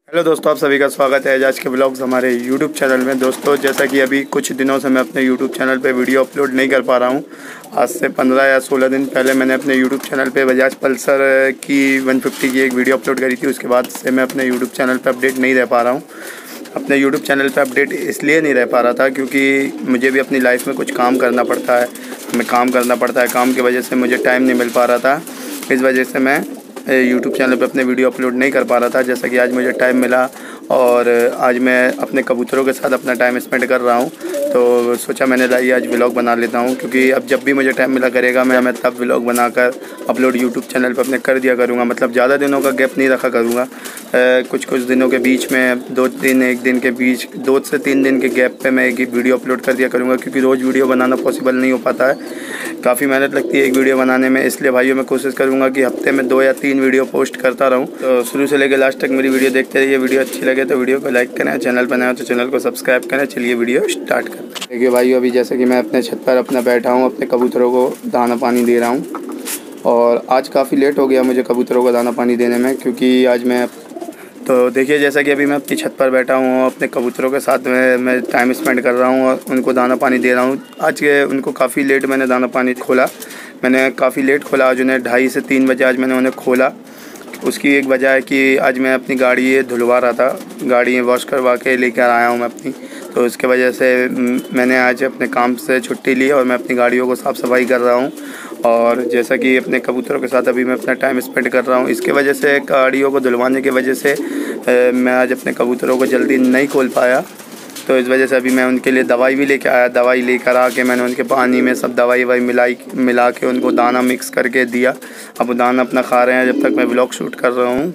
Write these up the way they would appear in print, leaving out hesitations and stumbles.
Hello दोस्तों, आप सभी का स्वागत है आज के ब्लॉग्स हमारे यूट्यूब चैनल में। दोस्तों, जैसा कि अभी कुछ दिनों से मैं अपने यूट्यूब चैनल पे वीडियो अपलोड नहीं कर पा रहा हूँ। आज से 15 या 16 दिन पहले मैंने अपने यूट्यूब चैनल पे बजाज पल्सर की 150 की एक वीडियो अपलोड करी थी। उसके बाद से मैं अपने यूट्यूब चैनल पर अपडेट नहीं रह पा रहा हूँ। अपने यूट्यूब चैनल पर अपडेट इसलिए नहीं रह पा रहा था क्योंकि मुझे भी अपनी लाइफ में कुछ काम करना पड़ता है। काम की वजह से मुझे टाइम नहीं मिल पा रहा था। इस वजह से मैं यूट्यूब चैनल पे अपने वीडियो अपलोड नहीं कर पा रहा था। जैसा कि आज मुझे टाइम मिला और आज मैं अपने कबूतरों के साथ अपना टाइम स्पेंड कर रहा हूँ, तो सोचा मैंने लाइए आज व्लॉग बना लेता हूँ। क्योंकि अब जब भी मुझे टाइम मिला करेगा मैं तब व्लॉग बनाकर अपलोड यूट्यूब चैनल पर अपने कर दिया करूँगा। मतलब ज़्यादा दिनों का गैप नहीं रखा करूँगा। कुछ दिनों के बीच में 1 दिन के बीच 2 से 3 दिन के गैप पे मैं एक वीडियो अपलोड कर दिया करूँगा। क्योंकि रोज़ वीडियो बनाना पॉसिबल नहीं हो पाता है, काफ़ी मेहनत लगती है एक वीडियो बनाने में। इसलिए भाइयों मैं कोशिश करूँगा कि हफ्ते में 2 या 3 वीडियो पोस्ट करता रहूँ। तो शुरू से लेकर लास्ट तक मेरी वीडियो देखते रहिए। वीडियो अच्छी लगे तो वीडियो को लाइक करें, चैनल पर नया हो तो चैनल को सब्सक्राइब करें। चलिए वीडियो स्टार्ट करते हैं। देखिए भाइयों, अभी जैसे कि मैं अपने छत पर अपना बैठा हूँ, अपने कबूतरों को दाना पानी दे रहा हूँ। और आज काफ़ी लेट हो गया मुझे कबूतरों को दाना पानी देने में, क्योंकि आज मैं तो देखिए जैसा कि अभी मैं अपनी छत पर बैठा हूँ, अपने कबूतरों के साथ मैं टाइम स्पेंड कर रहा हूँ और उनको दाना पानी दे रहा हूँ। आज के उनको काफ़ी लेट मैंने दाना पानी खोला। मैंने काफ़ी लेट खोला आज उन्हें, 2:30 से 3 बजे आज मैंने उन्हें खोला। उसकी एक वजह है कि आज मैं अपनी गाड़ी धुलवा रहा था, गाड़ी वॉश करवा के लेकर आया हूँ मैं अपनी। तो उसके वजह से मैंने आज अपने काम से छुट्टी ली और मैं अपनी गाड़ियों को साफ़ सफाई कर रहा हूँ। और जैसा कि अपने कबूतरों के साथ अभी मैं अपना टाइम स्पेंड कर रहा हूँ, इसके वजह से गाड़ियों को धुलवाने की वजह से मैं आज अपने कबूतरों को जल्दी नहीं खोल पाया। तो इस वजह से अभी मैं उनके लिए दवाई भी लेके आया। दवाई लेकर आके मैंने उनके पानी में सब दवाई मिला के उनको दाना मिक्स करके दिया। अब वो दाना अपना खा रहे हैं जब तक मैं व्लॉग शूट कर रहा हूँ।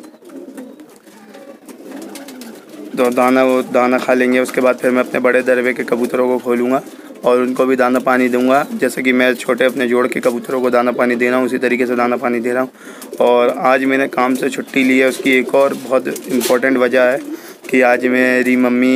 तो वो दाना खा लेंगे, उसके बाद फिर मैं अपने बड़े दरबे के कबूतरों को खोलूँगा और उनको भी दाना पानी दूंगा। जैसे कि मैं छोटे अपने जोड़ के कबूतरों को दाना पानी दे रहा हूँ, उसी तरीके से दाना पानी दे रहा हूँ। और आज मैंने काम से छुट्टी ली है, उसकी एक और बहुत इम्पोर्टेंट वजह है कि आज मेरी मम्मी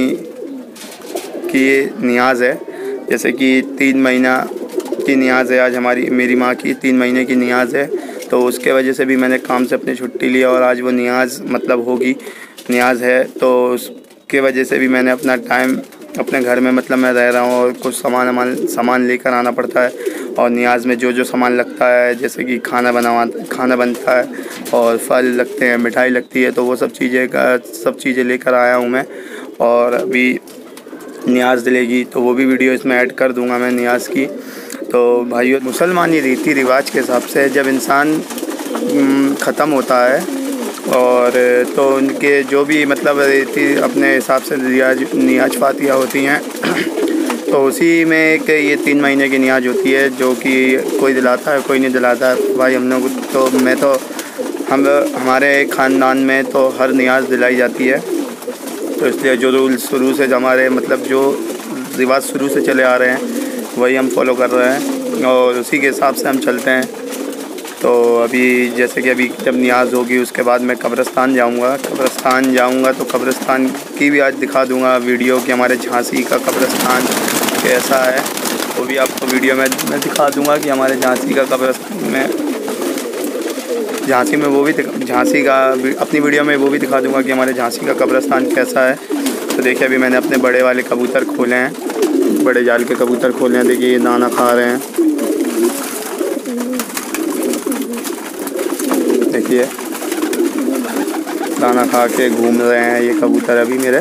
की नियाज़ है। जैसे कि 3 महीना की नियाज़ है आज मेरी माँ की 3 महीने की नियाज़ है। तो उसके वजह से भी मैंने काम से अपनी छुट्टी ली और आज वो नियाज़ नियाज़ है। तो उसके वजह से भी मैंने अपना टाइम अपने घर में मैं रह रहा हूँ और कुछ सामान लेकर आना पड़ता है। और नियाज़ में जो सामान लगता है, जैसे कि खाना बनता है और फल लगते हैं, मिठाई लगती है, तो वो सब चीज़ें लेकर आया हूँ मैं। और अभी नियाज़ दिलेगी तो वो भी वीडियो इसमें ऐड कर दूँगा मैं नियाज़ की। तो भाइयों, मुसलमानी रीति रिवाज के हिसाब से जब इंसान ख़त्म होता है और तो उनके जो भी रीति अपने हिसाब से नियाज फातिया होती हैं तो उसी में एक ये 3 महीने की नियाज होती है, जो कि कोई दिलाता है कोई नहीं दिलाता है। भाई हम लोग तो हमारे ख़ानदान में तो हर नियाज दिलाई जाती है। तो इसलिए जो रूल शुरू से हमारे जो रिवाज शुरू से चले आ रहे हैं वही हम फॉलो कर रहे हैं और उसी के हिसाब से हम चलते हैं। तो अभी जैसे कि अभी जब नियाज़ होगी उसके बाद मैं कब्रिस्तान जाऊंगा तो कब्रिस्तान की भी आज दिखा दूंगा वीडियो कि हमारे झांसी का कब्रिस्तान कैसा है। वो भी आपको वीडियो में मैं दिखा दूंगा कि हमारे झांसी का कब्रिस्तान में अपनी वीडियो में वो भी दिखा दूंगा कि हमारे झांसी का कब्रिस्तान कैसा है। तो देखिए अभी मैंने अपने बड़े वाले कबूतर खोले हैं, बड़े जाल के कबूतर खोले हैं। देखिए ये दाना खा रहे हैं, देखिए दाना खा के घूम रहे हैं ये कबूतर अभी मेरे।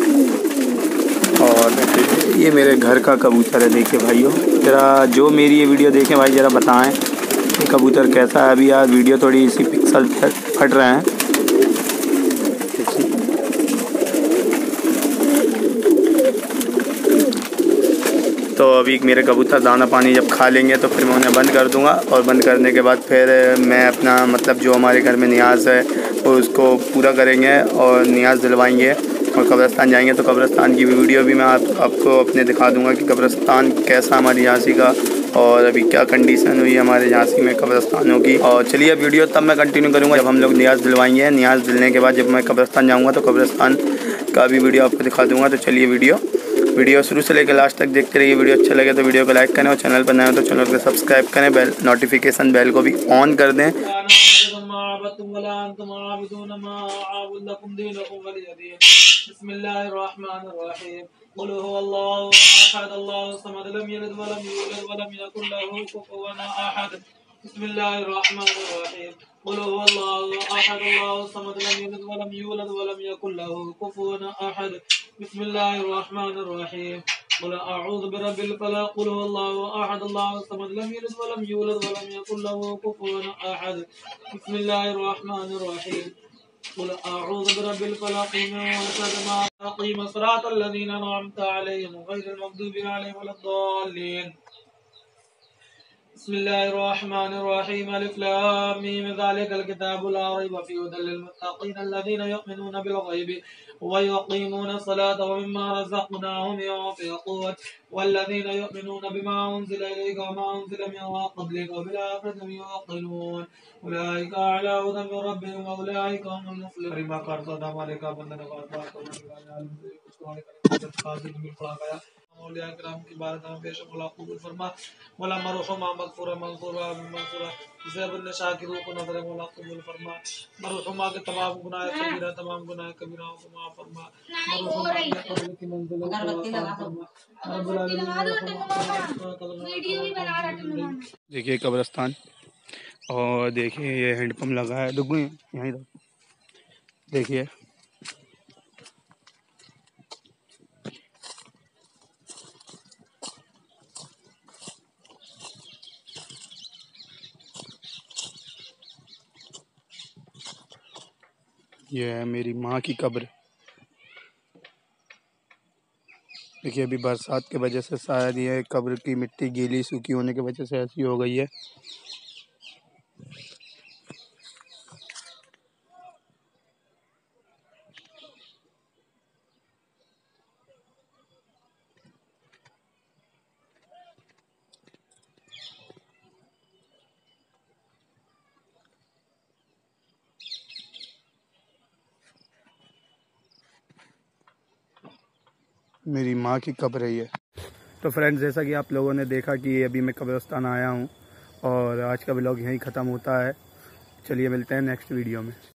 और देखिए ये मेरे घर का कबूतर है। देखिए भाइयों, ज़रा जो मेरी ये वीडियो देखें भाई, ज़रा बताएं ये कबूतर कैसा है। अभी यार वीडियो थोड़ी इसी पिक्सल फट रहे हैं। तो अभी मेरे कबूतर दाना पानी जब खा लेंगे तो फिर मैं उन्हें बंद कर दूंगा और बंद करने के बाद फिर मैं अपना जो हमारे घर में नियाज़ है वो उसको पूरा करेंगे और नियाज़ दिलवाएंगे और कब्रिस्तान जाएंगे। तो कब्रिस्तान की वीडियो भी मैं आपको अपने दिखा दूंगा कि कब्रिस्तान कैसा हमारी झांसी का और अभी क्या कंडीशन हुई हमारे झांसी में कब्रिस्तानों की। और चलिए वीडियो तब मैं कंटिन्यू करूँगा जब हम लोग नियाज़ दिलवाएंगे। नियाज़ दिलने के बाद जब मैं कब्रिस्तान जाऊँगा तो कब्रिस्तान का भी वीडियो आपको दिखा दूँगा। तो चलिए वीडियो शुरू से लेकर लास्ट तक देखते रहिए। वीडियो अच्छा लगे तो वीडियो को लाइक करें और चैनल पर नए हो तो चैनल को सब्सक्राइब करें, नोटिफिकेशन बेल को भी ऑन कर दें। अबदतुम वला अंतुम आबिदून मा अअबुदु लकुम दीनुकुम वलिय दीन। बिस्मिल्लाहिर रहमानिर रहीम। कुल हुवल्लाहु अहद अल्लाहुस समद लम यलिद वलम यूलद वलम यकुल लहू कुफुवन अहद। बिस्मिल्लाहिर रहमानिर रहीम। कुल हुवल्लाहु अहद अल्लाहुस समद लम यलिद वलम यूलद वलम यकुल लहू कुफुवन अहद। बिस्मिल्लाहिर रहमानिर रहीम। कुल अऊज़ु बिरब्बिल फलaq। कुल हुवल्लाहु अहद अल्लाहुस समद लम यलिद वलम यूलद वलम यकुल लहू कुफुवन अहद। बिस्मिल्लाहिर रहमानिर रहीम। कुल अऊज़ु बिरब्बिल फलaq मिन शर्रि मा खलaq सिरातल लज़ीना अनअमता अलैहिम गैरिल मग़दूबि अलैहिम वलद्दाल्लीन। बिस्मिल्लाहिर्रहमानिर्रहीम। अलिफ लाम मीम ज़ालिकल किताबु ला रैब फ़ीहि हुदल लिल मुत्तक़ीन अल्लज़ीना युमिनूना बिल ग़ैबि व युक़ीमूना स-सलाता व मिम्मा रज़क़नाहुम युनफ़िक़ून वल्लज़ीना युमिनूना बिमा उन्ज़िला इलैका व मा उन्ज़िला मिन क़ब्लिका व बिल आख़िरति हुम युक़िनून उलाइका अला हुदन मिन रब्बिहिम व उलाइका हुमुल मुफ़्लिहून। मा करता था हमारे का बंधन का मौलिया किराम की बारत में पेश मौला कबूल फरमा। मौला मरहुमा मगफूरा मंसूरा मंसूरा ज़ैबुन शाकिर को नजर मौला कबूल फरमा। मरहुमा के तमाम गुनाह सगीरा तमाम गुनाह कबीरा को माफ फरमा। मरहुमा के कब्र की मंजिल को फरमा। रब्बुल आलमीन देखिए कब्रिस्तान और देखिए ये हैंडपम्प लगा है दुगु यहीं देखिए। ये है मेरी माँ की कब्र। देखिए अभी बरसात की वजह से शायद ये कब्र की मिट्टी गीली सूखी होने की वजह से ऐसी हो गई है। मेरी माँ की कब्र है ये। तो फ्रेंड्स जैसा कि आप लोगों ने देखा कि अभी मैं कब्रिस्तान आया हूँ और आज का व्लॉग यहीं ख़त्म होता है। चलिए मिलते हैं नेक्स्ट वीडियो में।